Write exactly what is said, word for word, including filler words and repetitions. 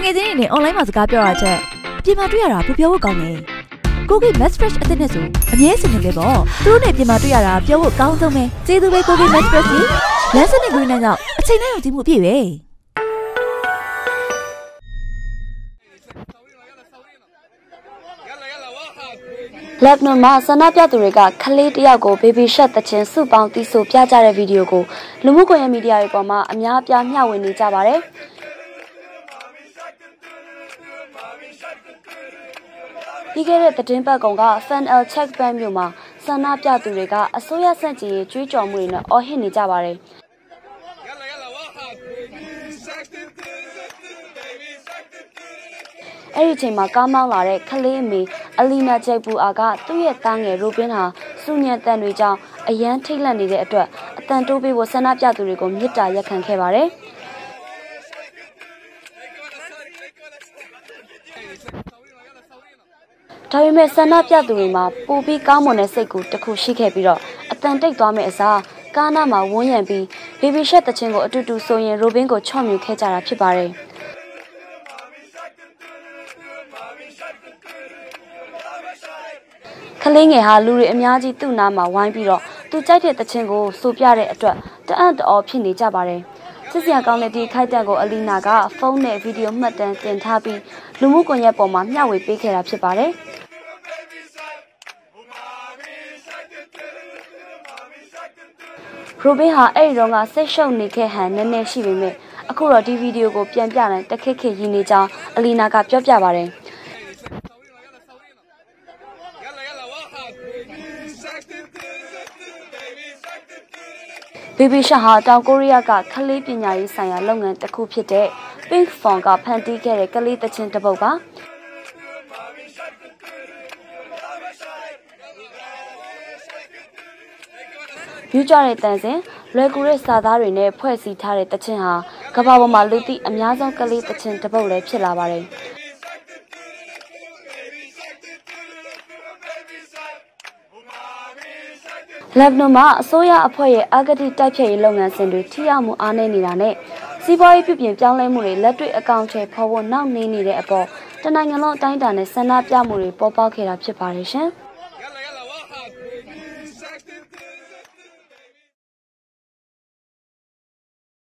ငယ်ချင်းတွေနဲ့ online မှာစကားပြောရချက်အပြင်မှာတွေ့ရတာပူပြောဖို့ကောင်းတယ်ကိုကိ Max Fresh အသစ်နဲ့ဆိုအမြဲစင်နေလေပေါ့သူတို့နဲ့ပြင်မှာတွေ့ရတာပြောဖို့ကောင်းဆုံးပဲကျေးဇူးပဲကိုကိ Max Fresh ကြီးလမ်းစနစ်ကွင်းနဲ့ကြောင့်အချိန်နဲ့ယုံကြည်မှုအပြည့်ပဲလက်နမဆန္ဒပြသူတွေကခလေးတယောက်ကို baby shark တခြင်းစုပေါင်းတီးဆိုပြကြတဲ့ဗီဒီယိုကိုလူမှုကွန်ရက်မီဒီယာတွေပေါ်မှာအများအပြားမျှဝေနေကြပါတယ်။ဒီကနေ့သတင်းပတ်ကောင်က Fan El Check Bank မြို့မှာဆန္ဒပြသူတွေကအစိုးရဆန့်ကျင်ရေးကြွေးကြော်မှုတွေနဲ့အော်ဟစ်နေကြပါတယ်။အဲ့ဒီချိန်မှာကားမောင်းလာတဲ့ခလေးအမေအလီနာဂျက်ဘူအာကသူ့ရဲ့သားငယ်ရိုဘင်းဟာစူညံတန်တွေကြောင့်အရန်ထိတ်လန့်နေတဲ့အတွက်အတန်တိုးပေးဖို့ဆန္ဒပြသူတွေကိုမြစ်တာရက်ခံခဲ့ပါတယ်။ဒါပေမဲ့ဆန္ဒပြသူတွေမှာပူပြီးကောင်းမွန်တဲ့စိတ်ကူတစ်ခုရှိခဲ့ပြီးတော့အတန်တိတ်သွားမယ့်အစားကားနားမှာဝန်းရံပြီး baby shark တခြင်းကိုအတူတူဆိုရင်ရိုဘင်းကိုချော့မြူခဲ့ကြတာဖြစ်ပါတယ်။ခလေးငယ်ဟာလူတွေအများကြီးသူ့နားမှာဝိုင်းပြီးတော့သူကြိုက်တဲ့တခြင်းကိုဆိုပြတဲ့အတွက်တအံ့တော်ဖြစ်နေကြပါတယ်။စစ်စရာကောင်းတဲ့ဒီခိုက်တန့်ကိုအလီနာကဖုန်းနဲ့ဗီဒီယိုမှတ်တမ်းတင်ထားပြီးလူမှုကွန်ရက်ပေါ်မှာမျှဝေပေးခဲ့တာဖြစ်ပါတယ်။ရိုဘင်းဟာအဲ့ဒီတော့ကစိတ်ရှုပ်နေခဲ့ဟန်နည်းနည်းရှိပေမဲ့အခုတော့ဒီဗီဒီယိုကိုပြန်ပြနိုင်တခက်ခက်ရင်းနေကြောင်းအလီနာကပြောပြပါတယ်။ baby shark ဟာတောင်ကိုရီးယားကခလေးပညာရေးဆိုင်ရာလုပ်ငန်းတစ်ခုဖြစ်တဲ့ Pink Phone ကဖန်တီးခဲ့တဲ့ကလေးသချင်းတစ်ပုဒ်ပါယူကြတဲ့တန်စင်လွယ်ကူတဲ့စာသားတွေနဲ့ဖွဲ့စည်းထားတဲ့သချင်းဟာကမ္ဘာပေါ်မှာလူသိအများဆုံးကလေးသချင်းတစ်ပုဒ်လည်းဖြစ်လာပါတယ်လက်ဘနွန်မှာအစိုးရအဖွဲ့ရဲ့အာဂတိတိုက်ဖျက်ရေးလုပ်ငန်းစဉ်တွေထိရောက်မှုအားနည်းနေတာနဲ့စီးပွားရေးပြုပြင်ပြောင်းလဲမှုတွေလက်တွေ့အကောင့်ထဲပေါ်ဖို့နှောင့်နှေးနေတဲ့အပေါ်တနိုင်ငံလုံးအတိုင်းအတာနဲ့ဆန္ဒပြမှုတွေပေါ်ပေါက်ခဲ့တာဖြစ်ပါတယ်ရှင်။